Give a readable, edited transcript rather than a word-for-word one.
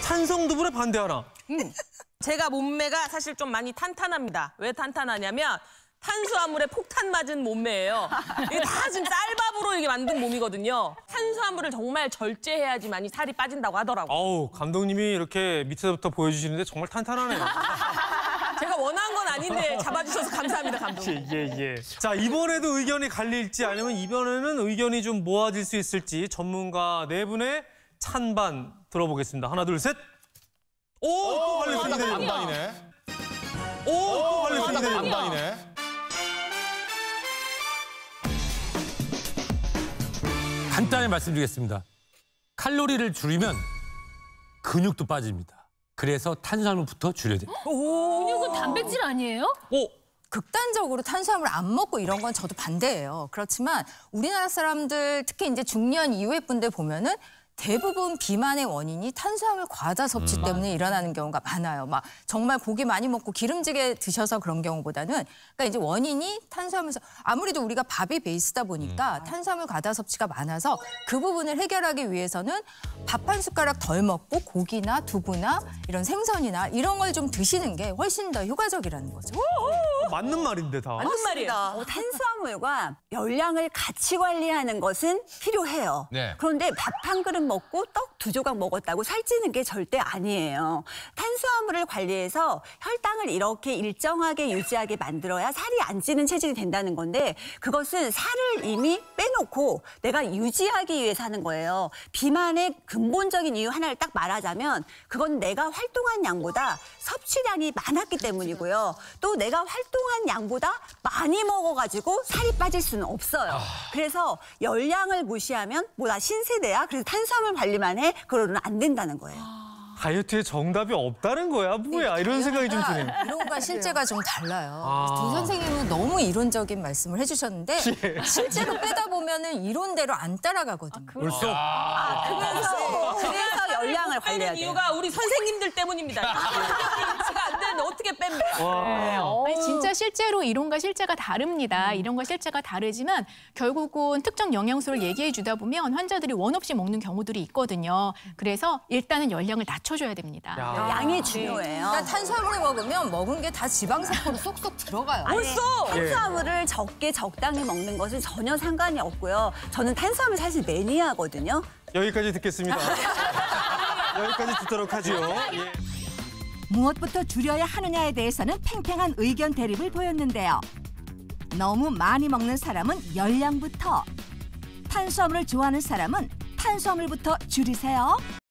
탄성두부에 반대하라. 제가 몸매가 사실 좀 많이 탄탄합니다. 왜 탄탄하냐면 탄수화물에 폭탄 맞은 몸매예요. 이게 다 지금 쌀밥으로 이게 만든 몸이거든요. 탄수화물을 정말 절제해야지만이 살이 빠진다고 하더라고요. 어우, 감독님이 이렇게 밑에서부터 보여주시는데 정말 탄탄하네요. 제가 원한 건 아닌데 잡아주셔서 감사합니다, 감독님. 예. 자, 이번에도 의견이 갈릴지 아니면 이번에는 의견이 좀 모아질 수 있을지 전문가 네 분의 찬반 들어보겠습니다. 하나, 둘, 셋. 오, 또 갈렸습니다. 반반이네. 오, 또 갈렸습니다. 반반이네. 간단히 말씀드리겠습니다. 칼로리를 줄이면 근육도 빠집니다. 그래서 탄수화물부터 줄여야 돼요. 근육은 단백질 아니에요? 오, 극단적으로 탄수화물 안 먹고 이런 건 저도 반대예요. 그렇지만 우리나라 사람들 특히 이제 중년 이후의 분들 보면은 대부분 비만의 원인이 탄수화물 과다 섭취 때문에 일어나는 경우가 많아요. 막 정말 고기 많이 먹고 기름지게 드셔서 그런 경우보다는 그러니까 이제 원인이 탄수화물에서 아무래도 우리가 밥이 베이스다 보니까 탄수화물 과다 섭취가 많아서 그 부분을 해결하기 위해서는 밥 한 숟가락 덜 먹고 고기나 두부나 이런 생선이나 이런 걸 좀 드시는 게 훨씬 더 효과적이라는 거죠. 맞는 말인데 다. 맞는 말이에요. 탄수화물과 열량을 같이 관리하는 것은 필요해요. 네. 그런데 밥 한 그릇 먹고 떡 2조각 먹었다고 살찌는 게 절대 아니에요. 탄수화물을 관리해서 혈당을 이렇게 일정하게 유지하게 만들어야 살이 안 찌는 체질이 된다는 건데 그것은 살을 이미 빼놓고 내가 유지하기 위해서 하는 거예요. 비만의 근본적인 이유 하나를 딱 말하자면 그건 내가 활동한 양보다 섭취량이 많았기 때문이고요. 또 내가 활동한 양보다 많이 먹어가지고 살이 빠질 수는 없어요. 그래서 열량을 무시하면 나 신세대야. 그래서 탄수화물 관리만 해. 그러면 안 된다는 거예요. 다이어트에 정답이 없다는 거야? 뭐야? 이런 생각이 좀 드네요. 이론과 실제가 좀 달라요. 아. 두 선생님은 너무 이론적인 말씀을 해주셨는데 실제로 빼다 보면은 이론대로 안 따라가거든요. 벌써? 그래서 열량을 관리해야 빼는 돼요. 이유가 우리 선생님들 때문입니다. 인치가 안 되는데 어떻게 뺍니까? 아니, 진짜 실제로 이론과 실제가 다릅니다. 이론과 실제가 다르지만 결국은 특정 영양소를 얘기해 주다 보면 환자들이 원 없이 먹는 경우들이 있거든요. 그래서 일단은 열량을 낮춰줘야 됩니다. 양이 중요해요. 그러니까 탄수화물을 먹으면 먹은 게 다 지방세포로 쏙쏙 들어가요. 벌써! 탄수화물을 적게 적당히 먹는 것은 전혀 상관이 없고요. 저는 탄수화물 사실 매니아거든요. 여기까지 듣겠습니다. 여기까지 듣도록 하죠. 예. 무엇부터 줄여야 하느냐에 대해서는 팽팽한 의견 대립을 보였는데요. 너무 많이 먹는 사람은 열량부터, 탄수화물을 좋아하는 사람은 탄수화물부터 줄이세요.